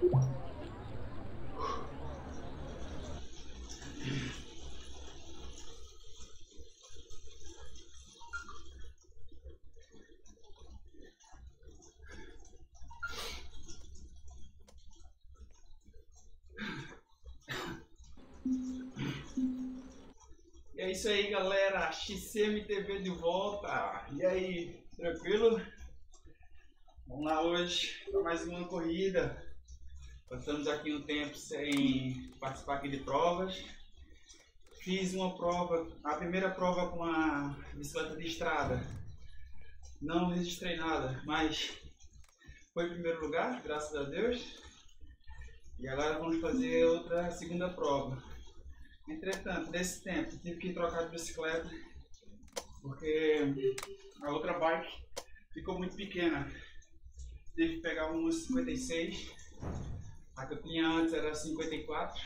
E é isso aí, galera, XCMTV de volta. E aí, tranquilo? Vamos lá hoje para mais uma corrida. Passamos aqui um tempo sem participar aqui de provas. Fiz uma prova, a primeira prova com a bicicleta de estrada. Não registrei nada, mas foi em primeiro lugar, graças a Deus. E agora vamos fazer outra segunda prova. Entretanto, nesse tempo, tive que trocar de bicicleta porque a outra bike ficou muito pequena. Tive que pegar uma 56, a que eu tinha antes era 54,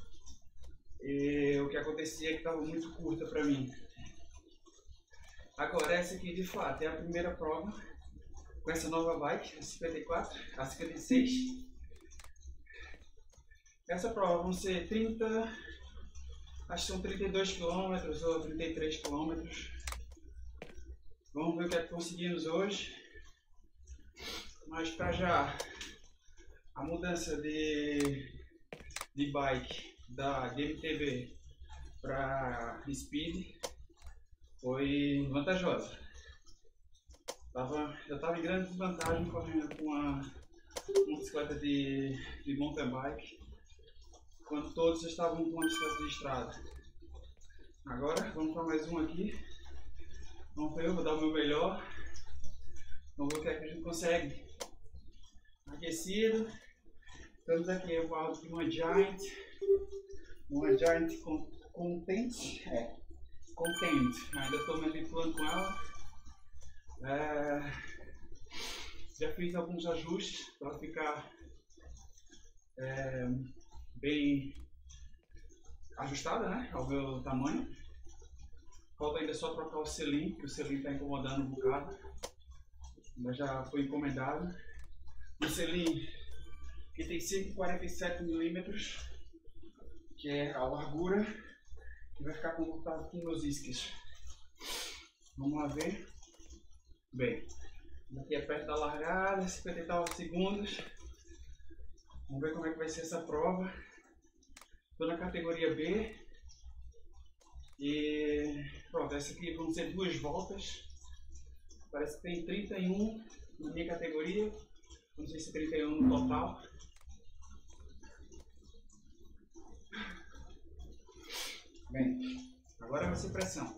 e o que acontecia é que estava muito curta para mim. Agora essa aqui de fato é a primeira prova com essa nova bike, a 54, a 56. Essa prova vão ser 30, acho que são 32 km ou 33 km. Vamos ver o que é que conseguimos hoje. Mas para já, a mudança de bike da MTB para Speed foi vantajosa. Eu estava em grande desvantagem correndo com uma bicicleta de mountain bike, quando todos estavam com uma bicicleta de estrada. Agora vamos para mais um aqui. Vamos ver, eu vou dar o meu melhor. Vamos ver o que é que a gente consegue. Aquecido. Estamos aqui, eu falo de uma Giant Content. Ainda estou me habituando com ela. Já fiz alguns ajustes para ficar bem ajustada, né, ao meu tamanho. Falta ainda só trocar o selim, que o selim está incomodando um bocado, mas já foi encomendado. O selim que tem 147 milímetros, que é a largura, que vai ficar conectado com meus isquios. Vamos lá ver. Bem, aqui é perto da largada, 50 e tal segundos. Vamos ver como é que vai ser essa prova. Estou na categoria B. E pronto, essa aqui vão ser 2 voltas. Parece que tem 31 na minha categoria. Não sei se 31 no total. Bem, agora vai ser pressão.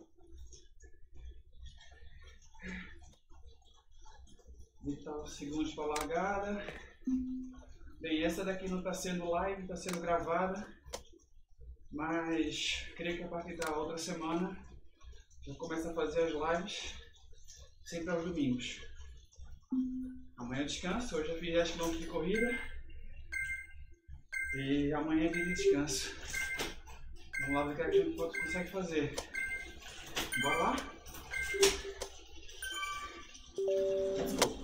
20 segundos para a largada. Bem, essa daqui não está sendo live, está sendo gravada. Mas creio que a partir da outra semana já começa a fazer as lives sempre aos domingos. Amanhã eu descanso, hoje eu fiz 10 km de corrida e amanhã é dia de descanso. Vamos lá ver o que a gente consegue fazer. Bora lá? Let's go!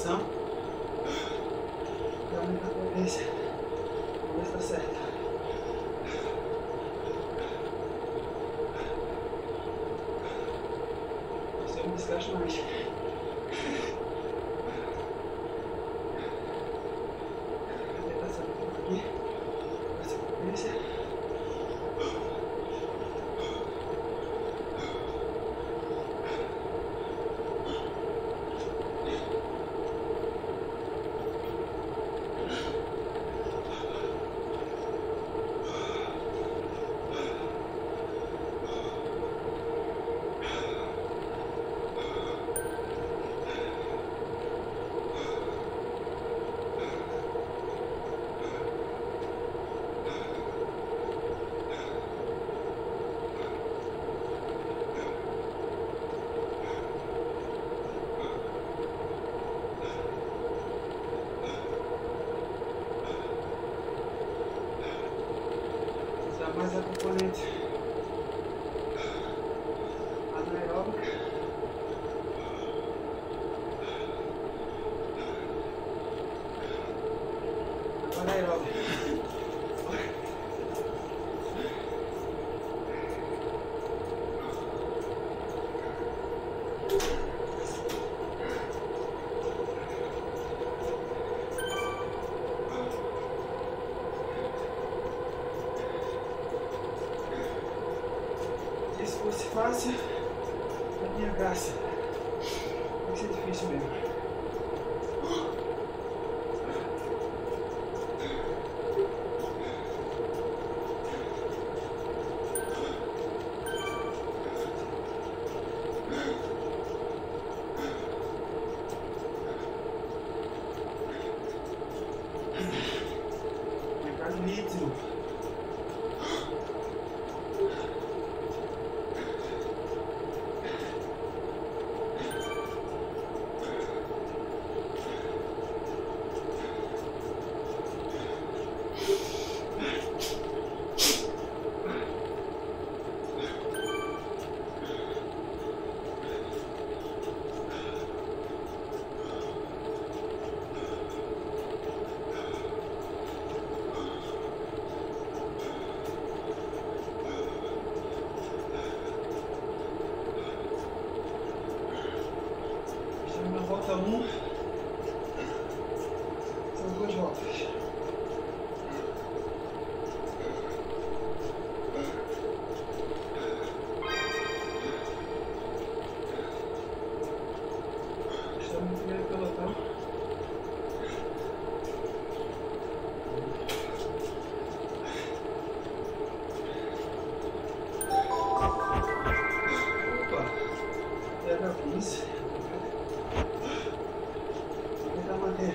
respiração. Pra aumentar a potência. Vamos ver se tá certo. Você não desgaste mais. Vou tentar sair um pouco aqui. Essa potência. Mais a componente anaeróbica. Agora aeróbica. Se fosse fácil, não tinha graça. Tem que ser difícil mesmo. Entrar no ritmo. Na volta 1, são 2 voltas. Estamos no primeiro pelotão. Opa! Pega 15. Tentar manter.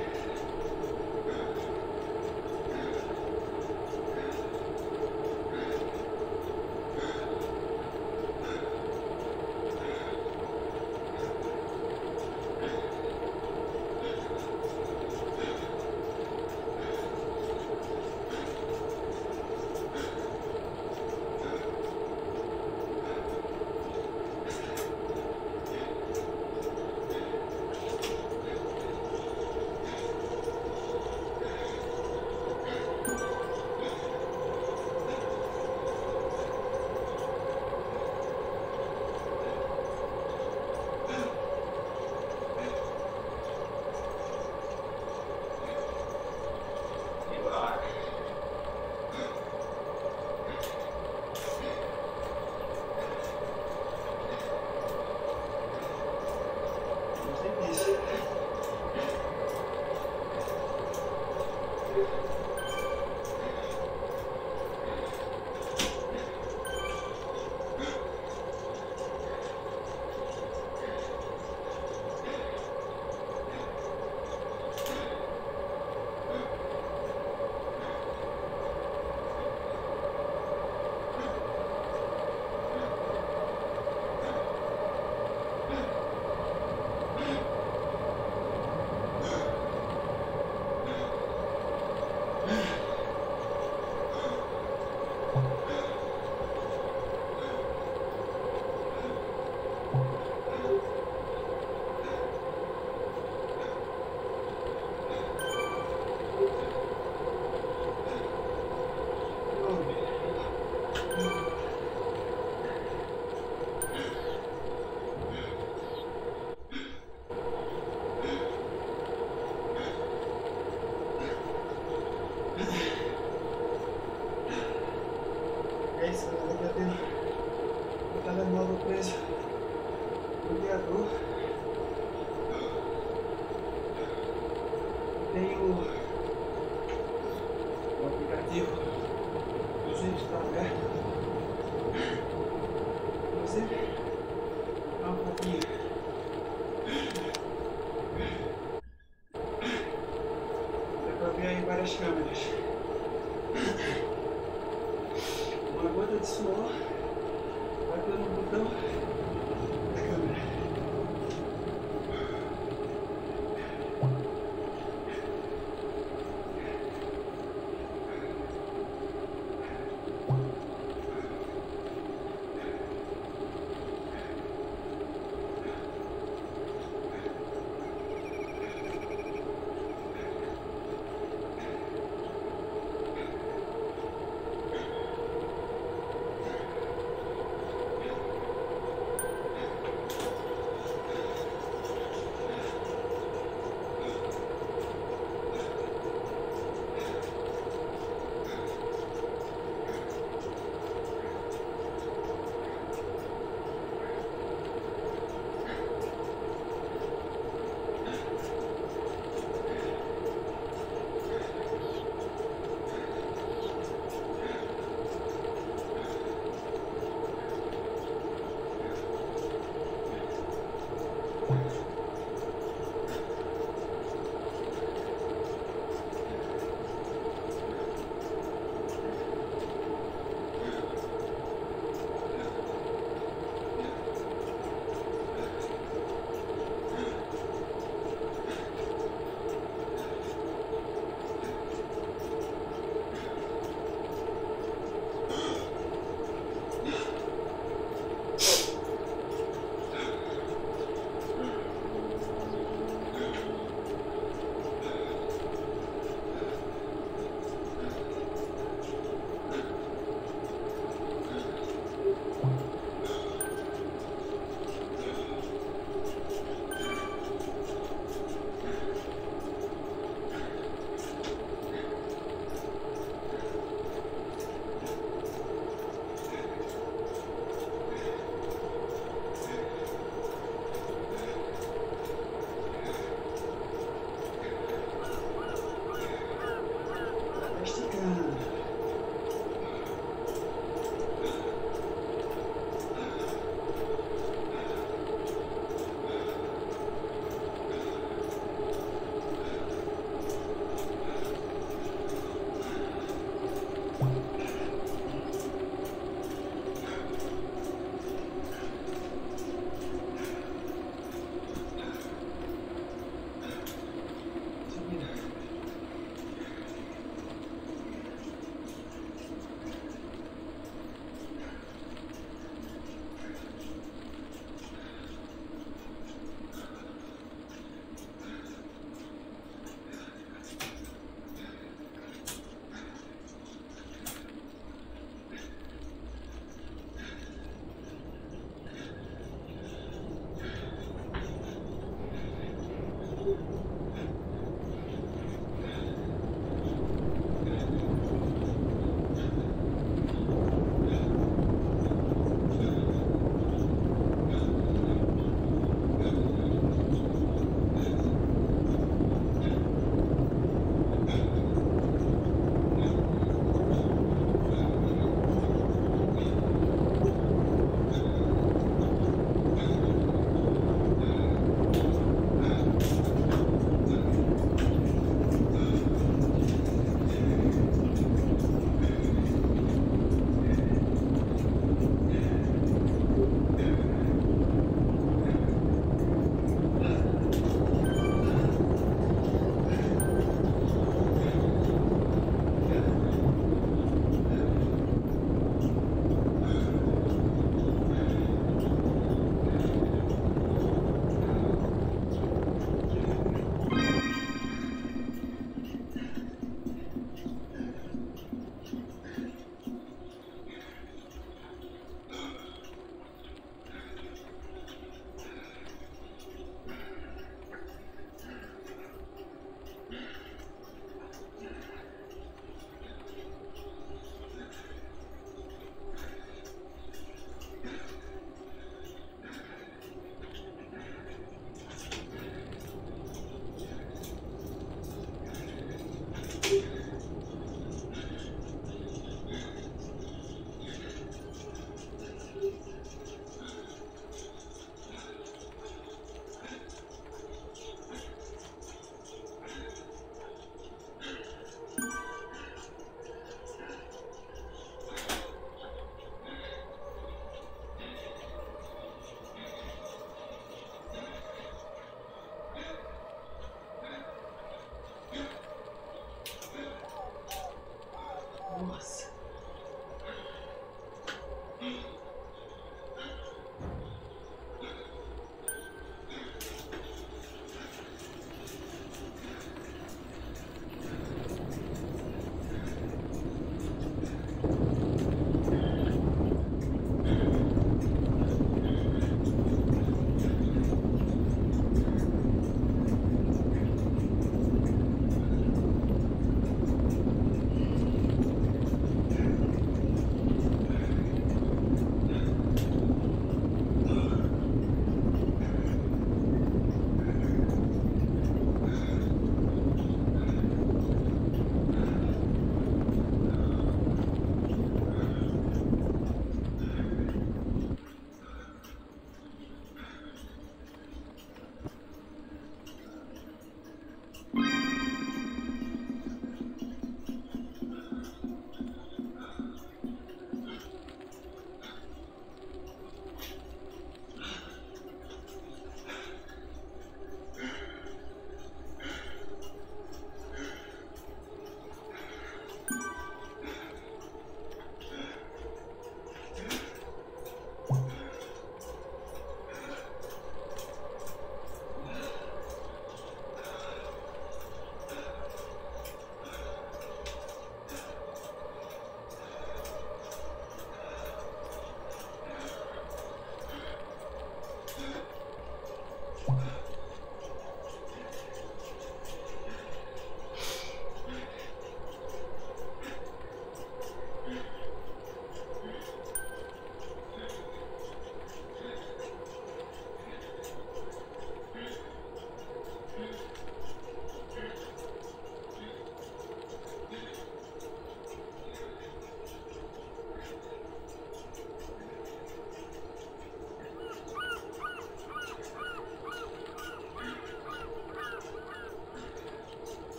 navegador. Tenho o aplicativo, inclusive está aberto. Você dá uma fotinha. Dá para ver aí várias câmeras. Uma gota de suor bateu no botão da câmera.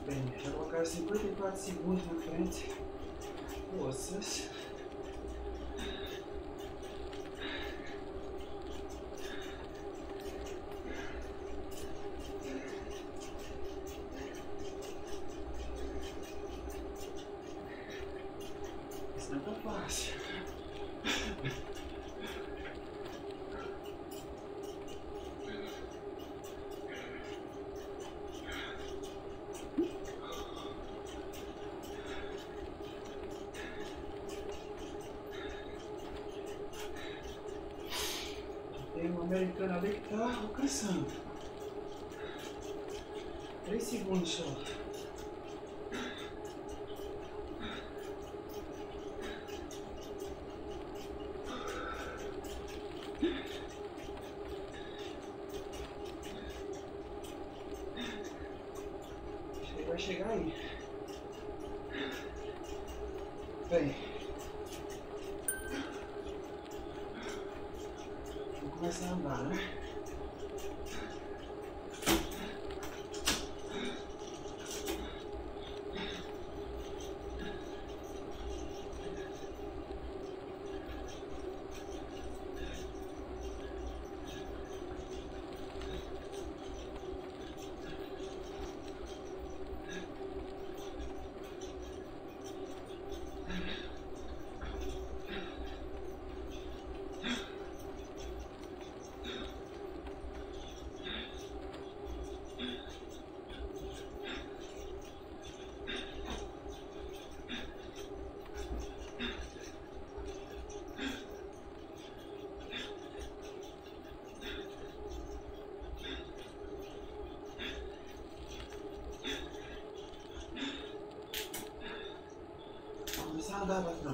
Bem, já colocaram 54 segundos na frente. Forças. Isso não tá fácil. Tem um americano ali que tá alcançando. 3 segundos só. Acho que ele vai chegar aí. Bem. Vou começar a andar, né? Começar a andar, patrão.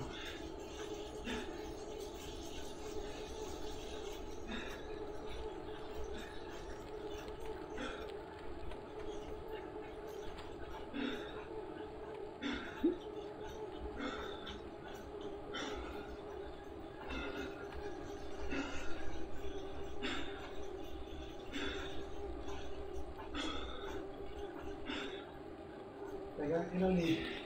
Pegar aquilo ali.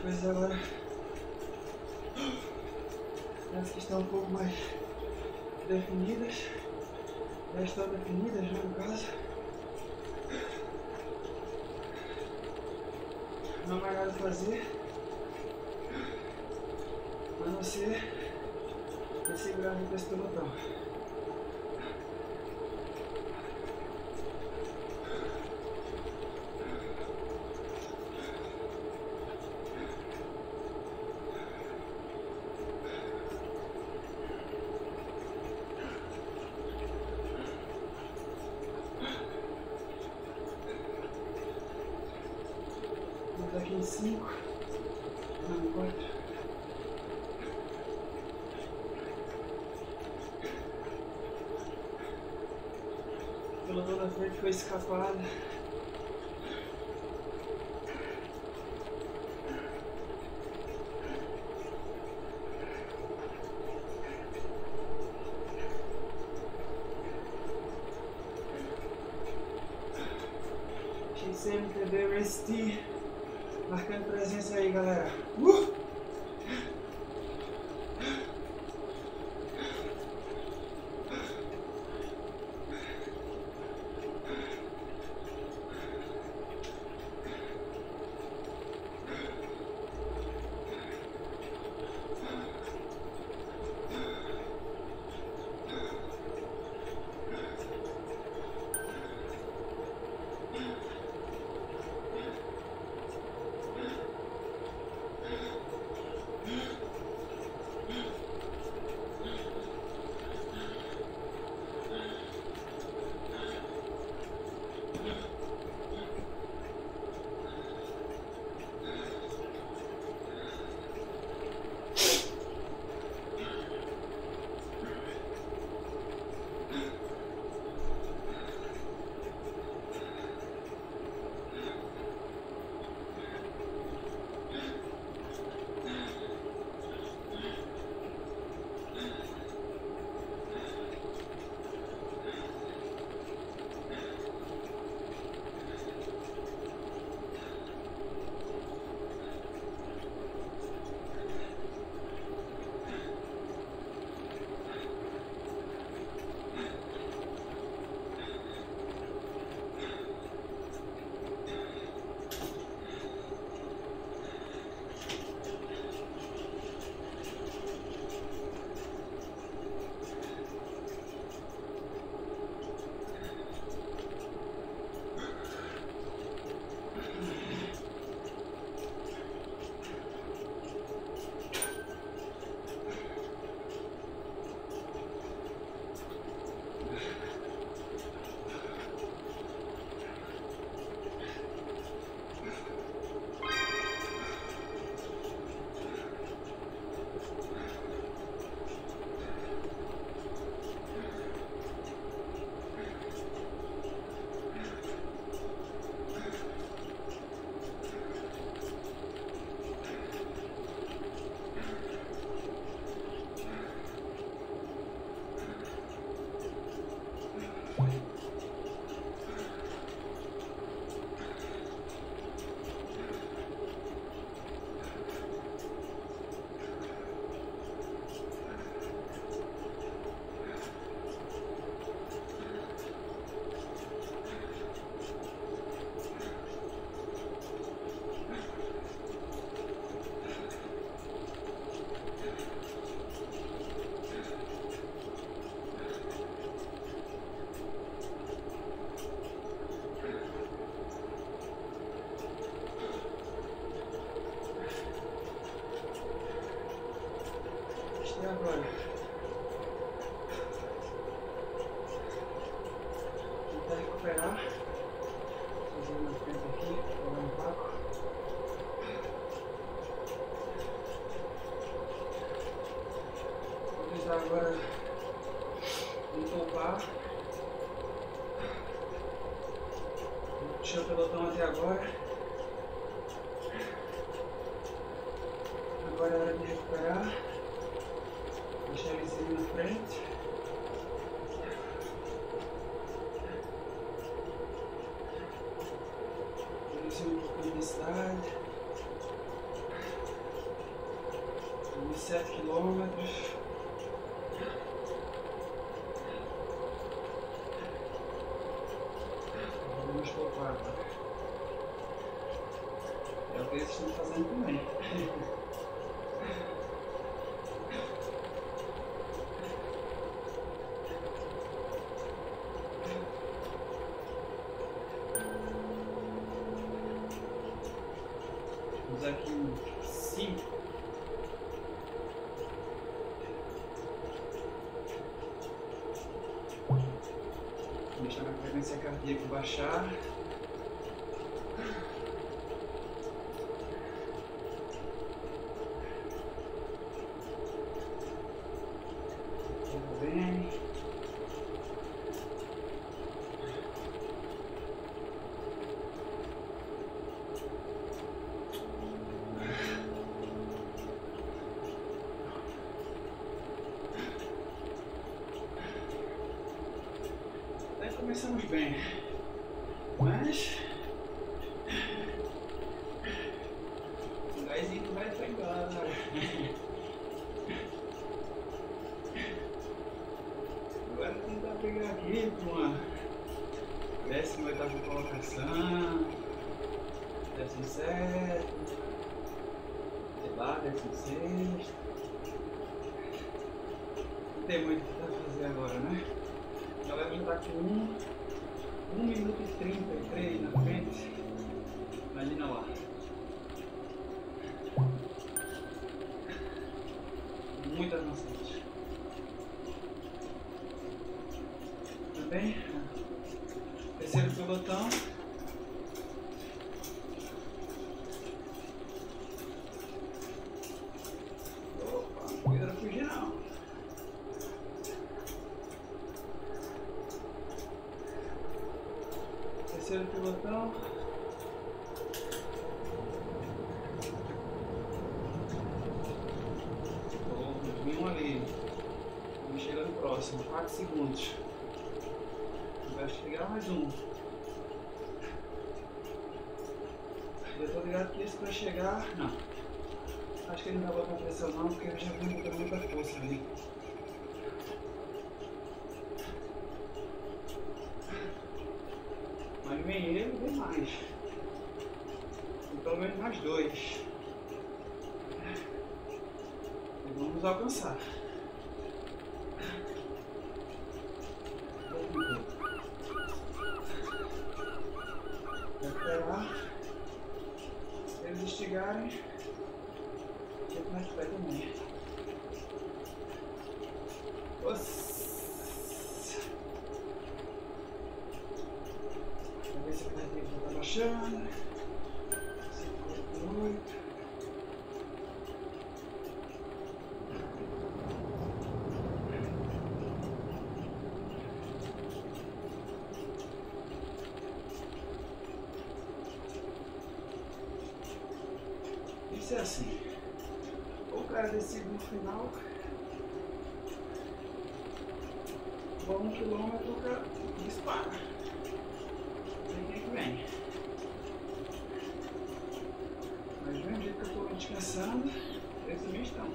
coisas agora parece que estão um pouco mais definidas. Já estão definidas, né, no caso. Não há mais nada a fazer, a não ser segurar com esse pelotão. Aqui em 5, não, 4. O pelotão da frente foi escapado. XMTB Race T. Marcando presença aí, galera. E agora? Tentar recuperar. Fazer uma frente aqui, pegar um paco. Vou tentar agora entompar. Puxei o pelotão até agora. Agora é hora de recuperar. Deixar eles ali na frente. Reduzir um pouco a intensidade. 7 quilômetros. Vamos por 4. É o que eles estão fazendo também. Vamos aqui em 5. Deixar a frequência cardíaca baixar. Tudo bem. Começamos bem, mas o gásinho vai pegar. Agora tentar pegar aqui para uma 18ª colocação, 17ª, sei lá, 16ª. Não tem muito o que fazer agora, né? A galera já está com 1 minuto e 33 na frente. Imagina lá. Muito avançado. Tudo bem? Terceiro pelotão. Opa, não cuida fugir não. Terceiro pelotão. Um ali. Vamos chegando próximo. 4 segundos. Vai chegar mais um. Eu tô ligado que esse vai chegar. Não. Acho que ele não vai botar pressão não, porque ele já vem botando muita força ali. Mas vem ele, vem mais. E pelo menos mais 2. E vamos alcançar. Vou esperar. Se eles estigarem, a gente vai estigar também. Vamos ver se a carteira já está baixando. 58. Isso é assim. Ou o cara decide no final. Ou 1 quilômetro o cara dispara. Quem é que vem? Mas do mesmo jeito que eu estou descansando, eles também estão.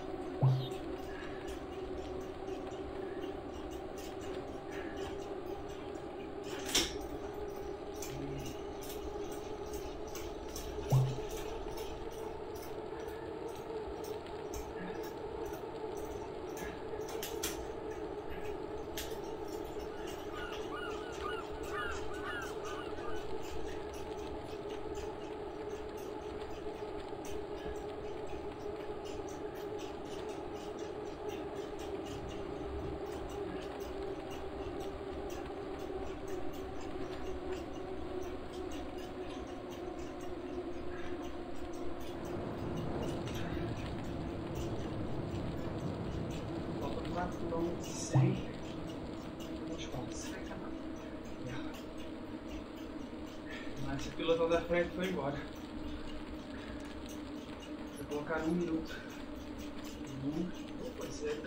Quilômetros e 100. Vamos quase. Mas esse pilotão da frente foi embora. Vou colocar 1 minuto. Pode ser.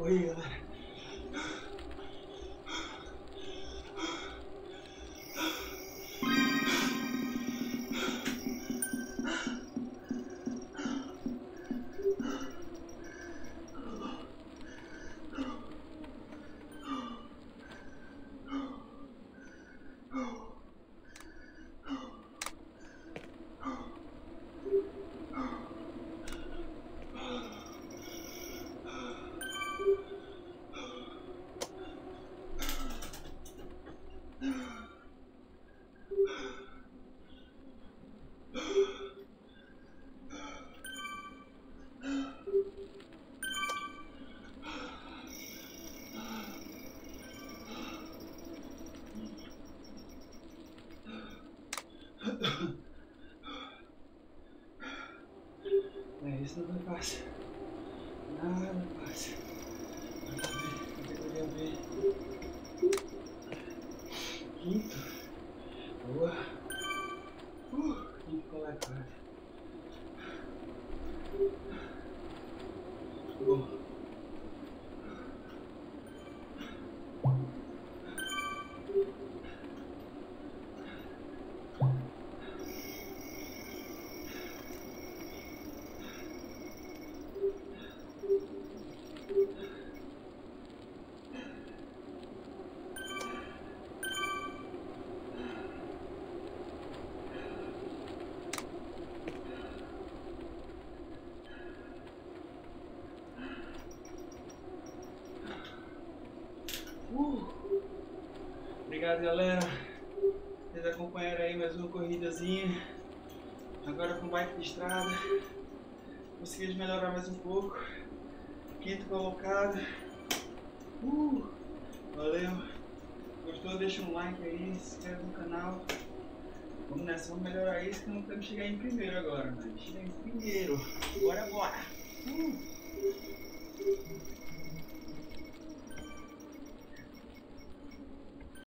corri, galera. Isso não foi fácil. Nada fácil. Categoria B. Quinto. Boa. Quinto colocado. Bom. Obrigado, galera. Vocês acompanharam aí mais uma corridazinha. Agora com bike de estrada. Consegui melhorar mais um pouco. Quinto colocado. Valeu. Gostou? Deixa um like aí, se inscreve no canal. Vamos nessa, vamos melhorar isso, que não temos que chegar em primeiro agora, mas chegar em primeiro. Bora.